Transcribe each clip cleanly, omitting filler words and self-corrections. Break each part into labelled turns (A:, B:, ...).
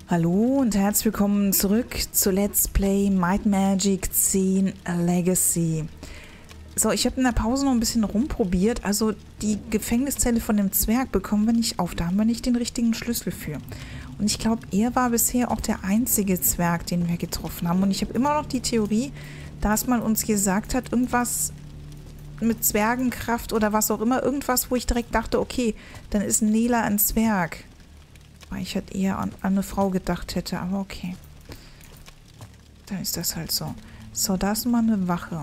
A: Hallo und herzlich willkommen zurück zu Let's Play Might Magic 10 Legacy. So, ich habe in der Pause noch ein bisschen rumprobiert. Also die Gefängniszelle von dem Zwerg bekommen wir nicht auf. Da haben wir nicht den richtigen Schlüssel für. Und ich glaube, er war bisher auch der einzige Zwerg, den wir getroffen haben. Und ich habe immer noch die Theorie, dass man uns gesagt hat, irgendwas mit Zwergenkraft oder was auch immer. Irgendwas, wo ich direkt dachte, okay, dann ist Nela ein Zwerg. Weil ich halt eher an eine Frau gedacht hätte, aber okay. Da ist das halt so. So, da ist mal eine Wache.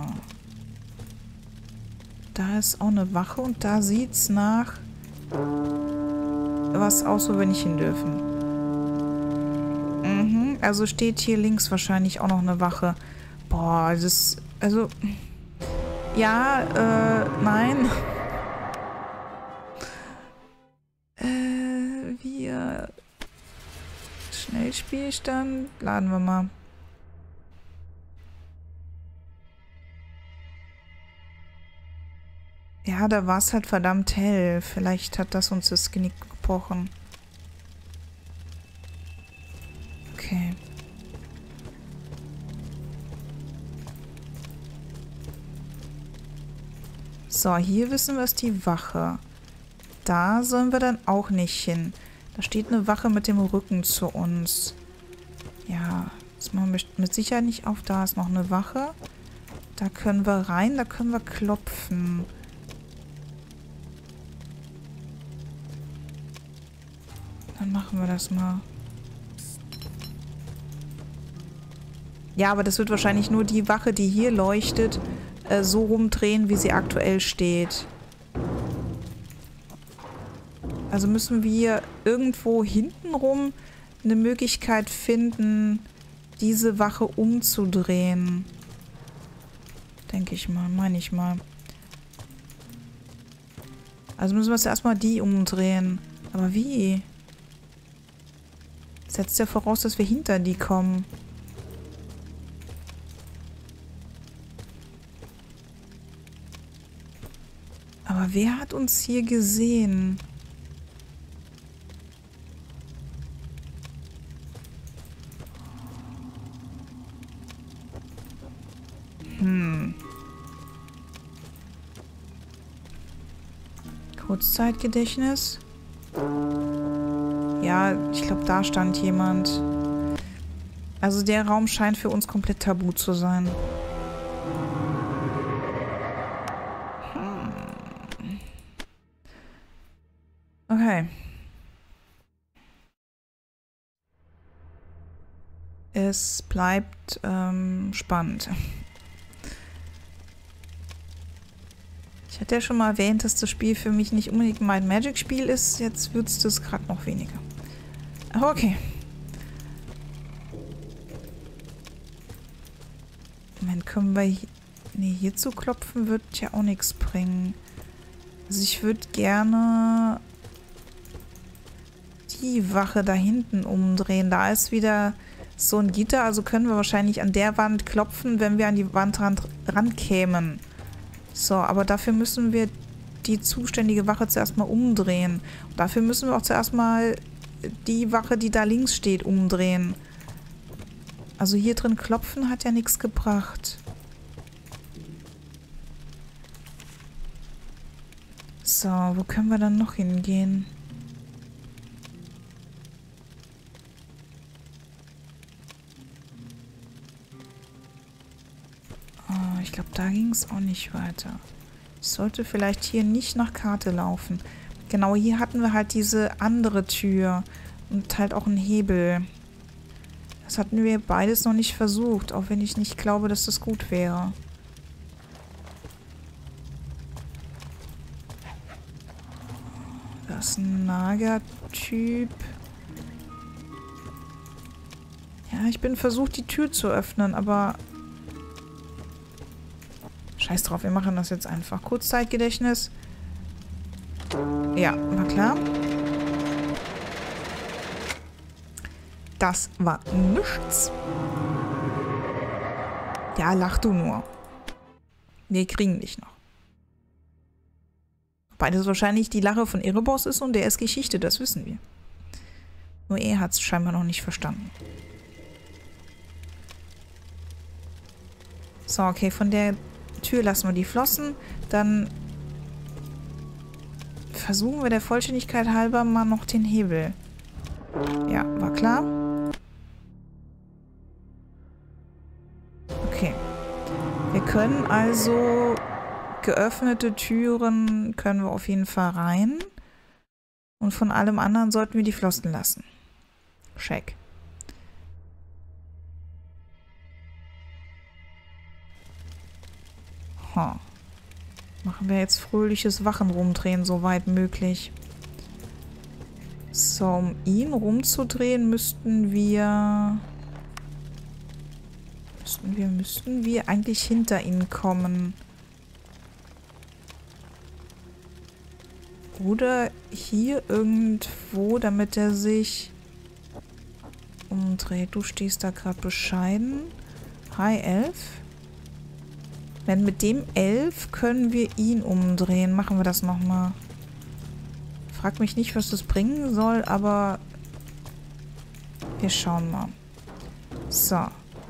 A: Da ist auch eine Wache und da sieht's nach was aus, wo wir nicht hin dürfen. Also steht hier links wahrscheinlich auch noch eine Wache. Boah, das ist, also, ja, nein. Wir Schnellspielstand laden wir mal. Ja, da war es halt verdammt hell. Vielleicht hat das uns das Genick gebrochen. Okay. So, hier wissen wir, ist die Wache. Da sollen wir dann auch nicht hin. Da steht eine Wache mit dem Rücken zu uns. Ja, das machen wir mit Sicherheit nicht auf. Da ist noch eine Wache. Da können wir rein, da können wir klopfen. Dann machen wir das mal. Ja, aber das wird wahrscheinlich nur die Wache, die hier leuchtet, so rumdrehen, wie sie aktuell steht. Also müssen wir irgendwo hintenrum eine Möglichkeit finden, diese Wache umzudrehen. Denke ich mal, meine ich mal. Also müssen wir jetzt erstmal die umdrehen. Aber wie? Setzt ja voraus, dass wir hinter die kommen. Aber wer hat uns hier gesehen? Kurzzeitgedächtnis. Ja, ich glaube, da stand jemand. Also der Raum scheint für uns komplett tabu zu sein. Okay. Es bleibt spannend. Ich hatte ja schon mal erwähnt, dass das Spiel für mich nicht unbedingt mein Magic-Spiel ist. Jetzt wird es das gerade noch weniger. Aber okay. Moment, können wir... Nee, hier zu klopfen wird ja auch nichts bringen. Also ich würde gerne die Wache da hinten umdrehen. Da ist wieder so ein Gitter, also können wir wahrscheinlich an der Wand klopfen, wenn wir an die Wand rankämen. So, aber dafür müssen wir die zuständige Wache zuerst mal umdrehen. Und dafür müssen wir auch zuerst mal die Wache, die da links steht, umdrehen. Also hier drin klopfen hat ja nichts gebracht. So, wo können wir dann noch hingehen? Oh, ich glaube, da ging es auch nicht weiter. Ich sollte vielleicht hier nicht nach Karte laufen. Genau, hier hatten wir halt diese andere Tür und halt auch einen Hebel. Das hatten wir beides noch nicht versucht, auch wenn ich nicht glaube, dass das gut wäre. Das ist ein Naga-Typ. Ja, ich bin versucht, die Tür zu öffnen, aber... Scheiß drauf, wir machen das jetzt einfach. Kurzzeitgedächtnis. Ja, war klar. Das war nichts. Ja, lach du nur. Wir kriegen dich noch. Wobei das wahrscheinlich die Lache von Erebos ist und der ist Geschichte, das wissen wir. Nur er hat es scheinbar noch nicht verstanden. So, okay, von der Tür lassen wir die Flossen. Dann versuchen wir der Vollständigkeit halber mal noch den Hebel. Ja, war klar. Okay. Wir können also geöffnete Türen können wir auf jeden Fall rein. Und von allem anderen sollten wir die Flossen lassen. Check. Machen wir jetzt fröhliches Wachen rumdrehen, soweit möglich. So, um ihn rumzudrehen, müssten wir eigentlich hinter ihn kommen. Oder hier irgendwo, damit er sich umdreht. Du stehst da gerade bescheiden. Hi, Elf. Wenn mit dem Elf können wir ihn umdrehen. Machen wir das nochmal. Frag mich nicht, was das bringen soll, aber wir schauen mal. So.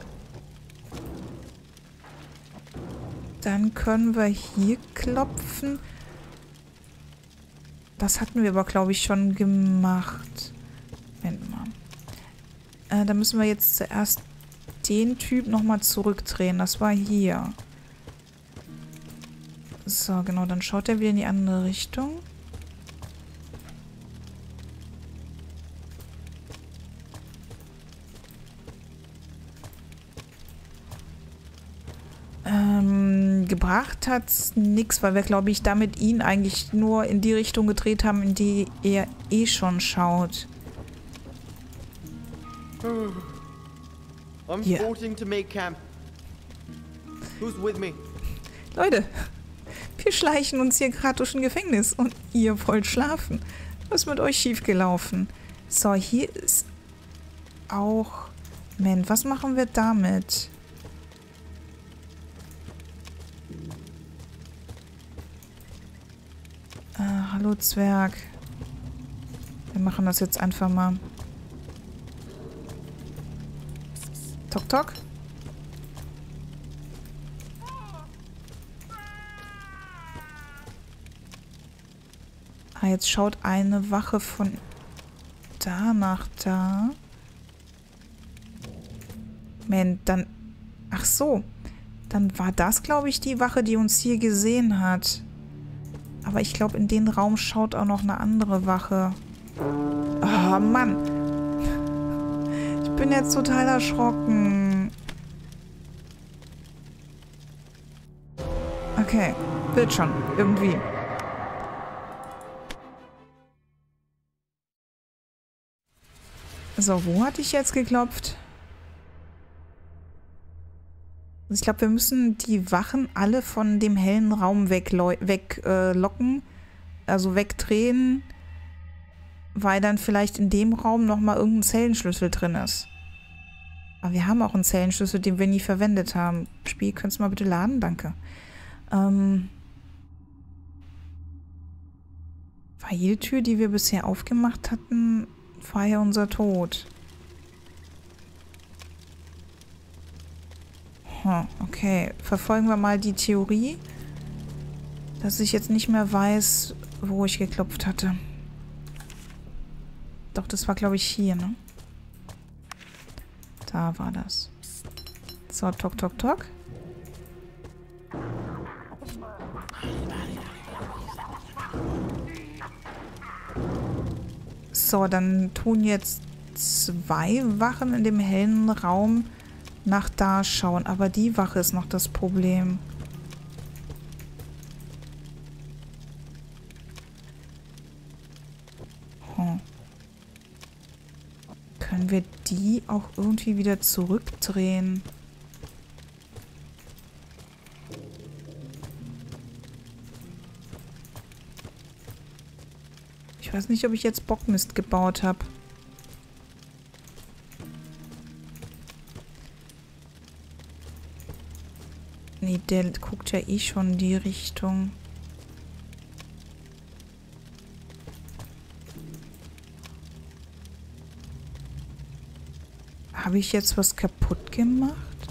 A: Dann können wir hier klopfen. Das hatten wir aber, glaube ich, schon gemacht. Moment mal. Da müssen wir jetzt zuerst den Typ nochmal zurückdrehen. Das war hier. So, genau. Dann schaut er wieder in die andere Richtung. Gebracht hat's nix, weil wir, glaube ich, damit ihn eigentlich nur in die Richtung gedreht haben, in die er eh schon schaut.
B: I'm
A: Yeah.
B: reporting to make camp. Who's with me?
A: Leute, wir schleichen uns hier gerade durch ein Gefängnis und ihr wollt schlafen. Was ist mit euch schiefgelaufen? So, hier ist auch... Moment, was machen wir damit? Hallo Zwerg. Wir machen das jetzt einfach mal. Tok, tok. Ah, jetzt schaut eine Wache von da nach da. Moment, dann... Ach so. Dann war das, glaube ich, die Wache, die uns hier gesehen hat. Aber ich glaube, in den Raum schaut auch noch eine andere Wache. Oh, Mann. Ich bin jetzt total erschrocken. Okay. Wird schon. Irgendwie. So, wo hatte ich jetzt geklopft? Ich glaube, wir müssen die Wachen alle von dem hellen Raum weglocken, also wegdrehen, weil dann vielleicht in dem Raum nochmal irgendein Zellenschlüssel drin ist. Aber wir haben auch einen Zellenschlüssel, den wir nie verwendet haben. Spiel, könntest du mal bitte laden? Danke. War jede Tür, die wir bisher aufgemacht hatten, war ja unser Tod. Okay, verfolgen wir mal die Theorie, dass ich jetzt nicht mehr weiß, wo ich geklopft hatte. Doch, das war, glaube ich, hier, ne? Da war das. So, tok, tok, tok. So, dann tun jetzt 2 Wachen in dem hellen Raum nach da schauen. Aber die Wache ist noch das Problem. Können wir die auch irgendwie wieder zurückdrehen? Ich weiß nicht, ob ich jetzt Bockmist gebaut habe. Nee, der guckt ja eh schon in die Richtung. Habe ich jetzt was kaputt gemacht?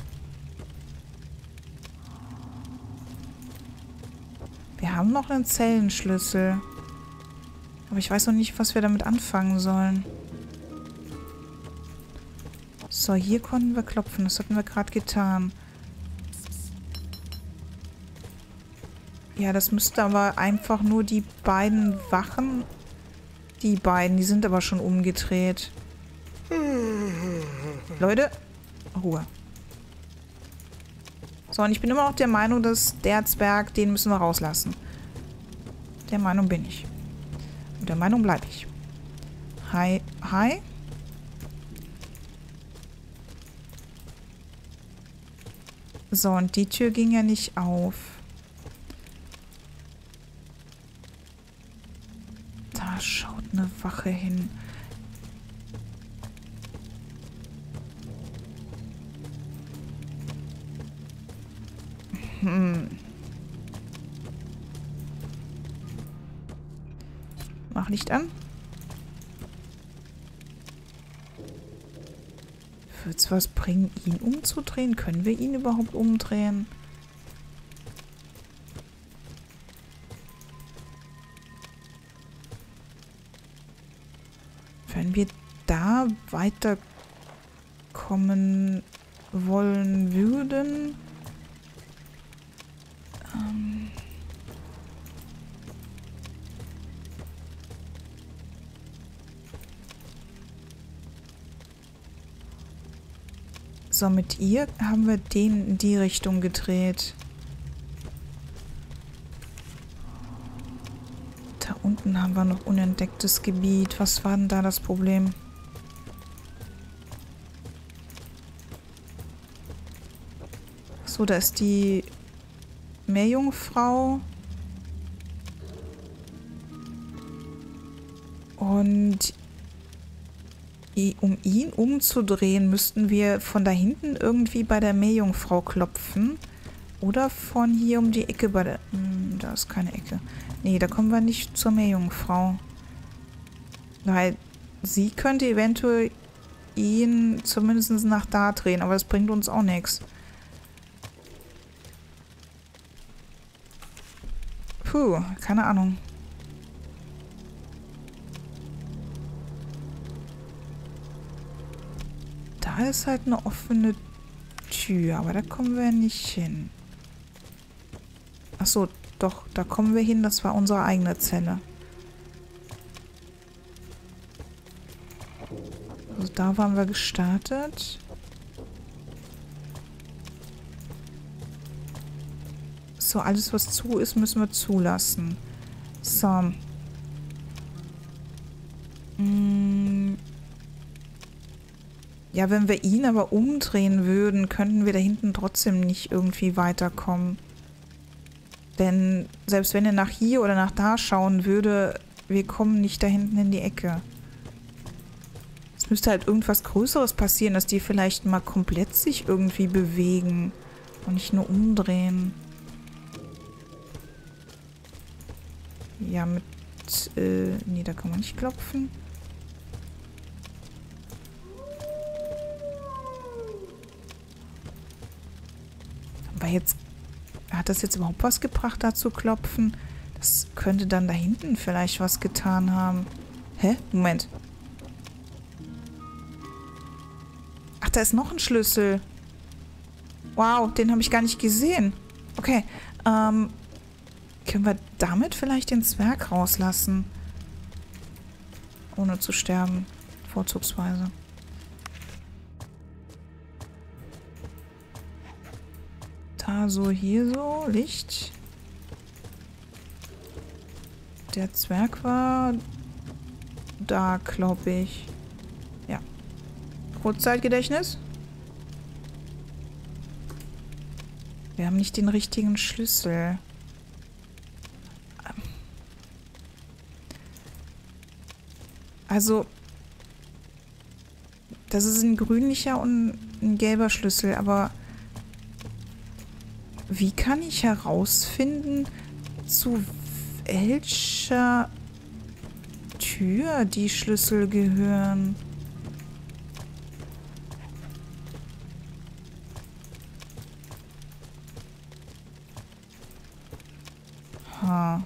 A: Wir haben noch einen Zellenschlüssel. Aber ich weiß noch nicht, was wir damit anfangen sollen. So, hier konnten wir klopfen. Das hatten wir gerade getan. Ja, das müsste aber einfach nur die beiden Wachen... Die beiden, die sind aber schon umgedreht. Leute, Ruhe. So, und ich bin immer noch der Meinung, dass der Zwerg, den müssen wir rauslassen. Der Meinung bin ich. Und der Meinung bleibe ich. Hi, hi. So, und die Tür ging ja nicht auf. Da schaut eine Wache hin. Mach Licht an. Wird's was bringen, ihn umzudrehen? Können wir ihn überhaupt umdrehen? Wenn wir da weiterkommen wollen würden... So, mit ihr haben wir den in die Richtung gedreht. Da unten haben wir noch unentdecktes Gebiet. Was war denn da das Problem? So, da ist die Meerjungfrau. Und um ihn umzudrehen, müssten wir von da hinten irgendwie bei der Meerjungfrau klopfen. Oder von hier um die Ecke bei der... da ist keine Ecke. Nee, da kommen wir nicht zur Meerjungfrau. Weil sie könnte eventuell ihn zumindest nach da drehen, aber das bringt uns auch nichts. Puh, keine Ahnung. Da ist halt eine offene Tür, aber da kommen wir nicht hin. Achso, doch, da kommen wir hin. Das war unsere eigene Zelle. Also da waren wir gestartet. So, alles was zu ist, müssen wir zulassen. So. Ja, wenn wir ihn aber umdrehen würden, könnten wir da hinten trotzdem nicht irgendwie weiterkommen. Denn selbst wenn er nach hier oder nach da schauen würde, wir kommen nicht da hinten in die Ecke. Es müsste halt irgendwas Größeres passieren, dass die vielleicht mal komplett sich irgendwie bewegen und nicht nur umdrehen. Ja, mit... nee, da kann man nicht klopfen. Aber jetzt... Hat das jetzt überhaupt was gebracht, da zu klopfen? Das könnte dann da hinten vielleicht was getan haben. Hä? Moment. Ach, da ist noch ein Schlüssel. Wow, den habe ich gar nicht gesehen. Okay, können wir damit vielleicht den Zwerg rauslassen? Ohne zu sterben. Vorzugsweise. Da so, hier so. Licht. Der Zwerg war da, glaube ich. Ja. Kurzzeitgedächtnis. Wir haben nicht den richtigen Schlüssel. Also, das ist ein grünlicher und ein gelber Schlüssel, aber wie kann ich herausfinden, zu welcher Tür die Schlüssel gehören? Ha.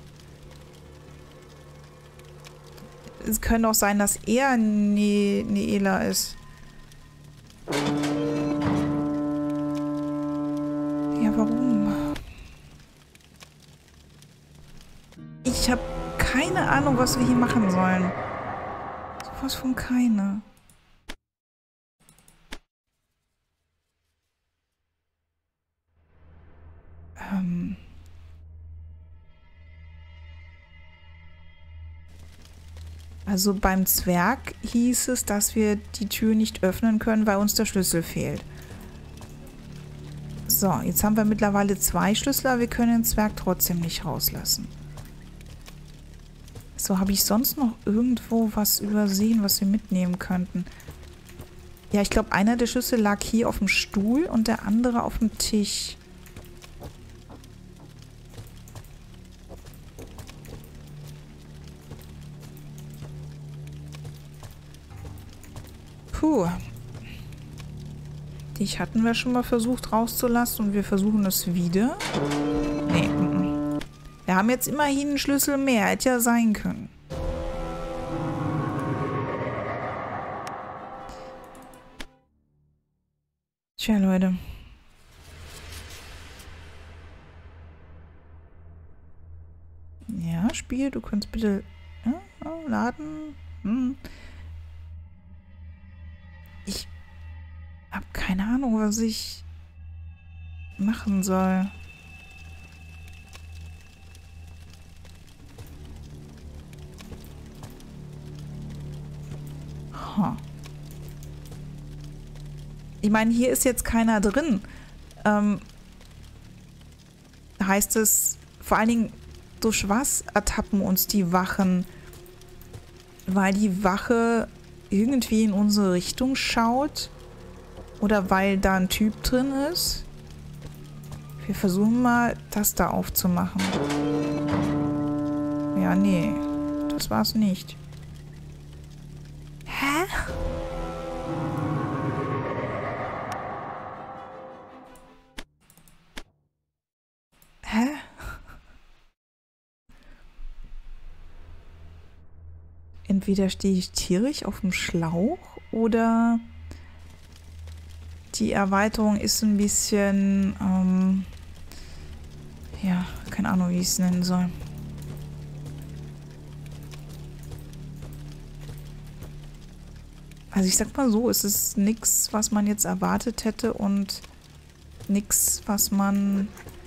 A: Es könnte auch sein, dass er Neela ist. Ja, warum? Ich habe keine Ahnung, was wir hier machen sollen. Sowas von keine. Also beim Zwerg hieß es, dass wir die Tür nicht öffnen können, weil uns der Schlüssel fehlt. So, jetzt haben wir mittlerweile 2 Schlüssel, aber wir können den Zwerg trotzdem nicht rauslassen. So, habe ich sonst noch irgendwo was übersehen, was wir mitnehmen könnten? Ja, ich glaube, einer der Schlüssel lag hier auf dem Stuhl und der andere auf dem Tisch. Puh. Dich hatten wir schon mal versucht rauszulassen und wir versuchen es wieder. Nee. Wir haben jetzt immerhin einen Schlüssel mehr. Hätte ja sein können. Tja, Leute. Ja, Spiel, du kannst bitte laden. Ich habe keine Ahnung, was ich machen soll. Huh. Ich meine, hier ist jetzt keiner drin. Heißt es, vor allen Dingen, durch was ertappen uns die Wachen? Weil die Wache irgendwie in unsere Richtung schaut? Oder weil da ein Typ drin ist? Wir versuchen mal, das da aufzumachen. Ja, nee. Das war's nicht. Hä? Hä? Entweder stehe ich tierisch auf dem Schlauch oder die Erweiterung ist ein bisschen, ja, keine Ahnung, wie ich es nennen soll. Also ich sag mal so, es ist nichts, was man jetzt erwartet hätte und nichts, was man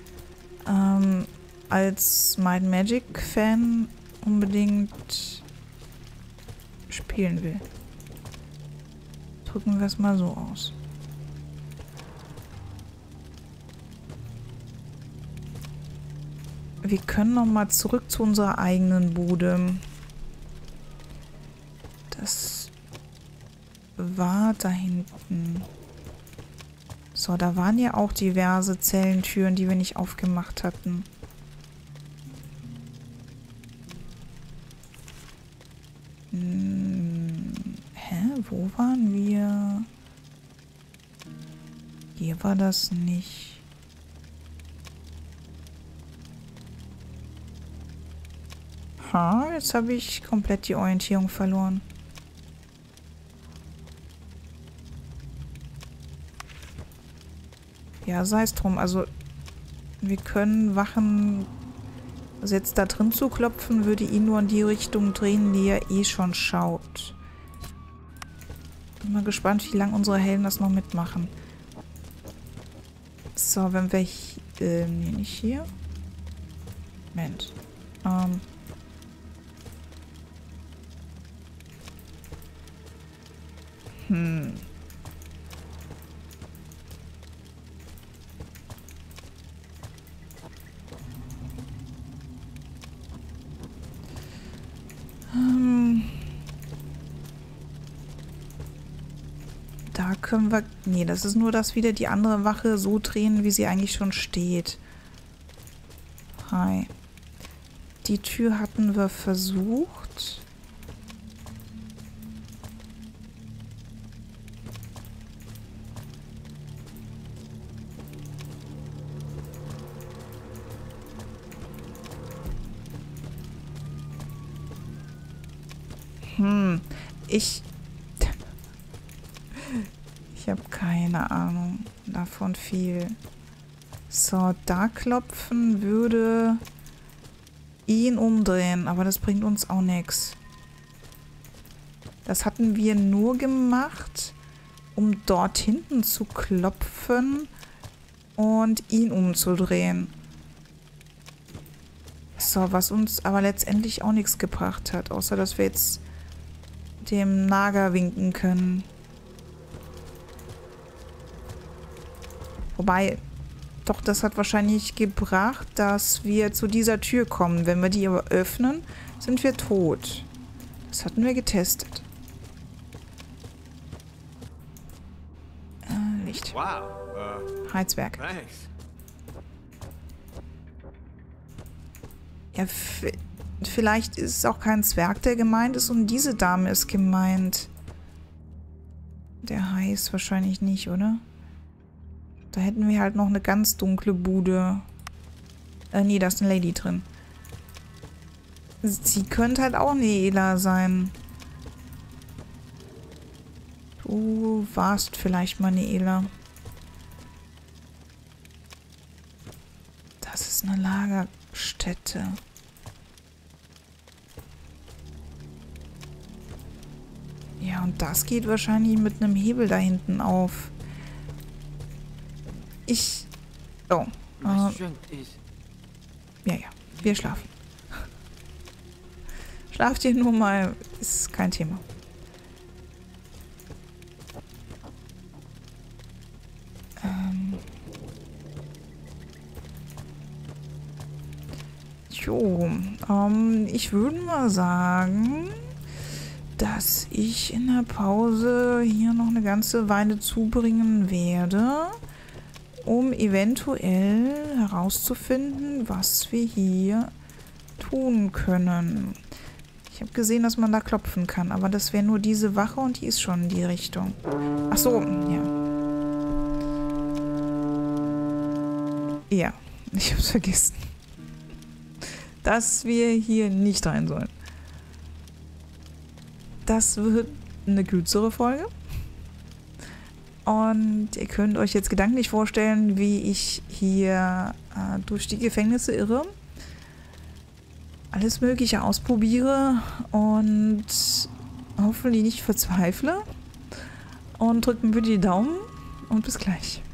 A: als Might and Magic Fan unbedingt spielen will. Drücken wir es mal so aus. Wir können noch mal zurück zu unserer eigenen Bude. Das war da hinten. So, da waren ja auch diverse Zellentüren, die wir nicht aufgemacht hatten. Hä? Wo waren wir? Hier war das nicht. Ha, jetzt habe ich komplett die Orientierung verloren. Ja, sei es drum. Also, wir können Wachen... Also jetzt da drin zu klopfen, würde ihn nur in die Richtung drehen, die er eh schon schaut. Bin mal gespannt, wie lange unsere Helden das noch mitmachen. So, wenn wir... nee, nicht hier. Moment. Da können wir... Nee, das ist nur, dass wieder die andere Wache so drehen, wie sie eigentlich schon steht. Hi. Die Tür hatten wir versucht. Ich habe keine Ahnung davon viel. So, da klopfen würde ihn umdrehen, aber das bringt uns auch nichts. Das hatten wir nur gemacht, um dort hinten zu klopfen und ihn umzudrehen. So, was uns aber letztendlich auch nichts gebracht hat, außer dass wir jetzt dem Nager winken können. Wobei, doch, das hat wahrscheinlich gebracht, dass wir zu dieser Tür kommen. Wenn wir die aber öffnen, sind wir tot. Das hatten wir getestet. Licht.
B: Wow.
A: Heizwerk.
B: Thanks.
A: Ja, vielleicht ist es auch kein Zwerg, der gemeint ist, und diese Dame ist gemeint. Der Hai ist wahrscheinlich nicht, oder? Da hätten wir halt noch eine ganz dunkle Bude. Nee, da ist eine Lady drin. Sie könnte halt auch eine Ela sein. Du warst vielleicht mal eine Ela. Das ist eine Lagerstätte. Ja, und das geht wahrscheinlich mit einem Hebel da hinten auf. Oh.
B: My strength is.
A: Ja, wir schlafen. Schlaft ihr nur mal, ist kein Thema. Ich würde mal sagen, dass ich in der Pause hier noch eine ganze Weile zubringen werde, um eventuell herauszufinden, was wir hier tun können. Ich habe gesehen, dass man da klopfen kann, aber das wäre nur diese Wache und die ist schon in die Richtung. Ach so, ja. Ja, ich habe es vergessen. Dass wir hier nicht rein sollen. Das wird eine kürzere Folge. Und ihr könnt euch jetzt gedanklich vorstellen, wie ich hier durch die Gefängnisse irre. Alles Mögliche ausprobiere und hoffentlich nicht verzweifle. Und drückt mir bitte die Daumen und bis gleich.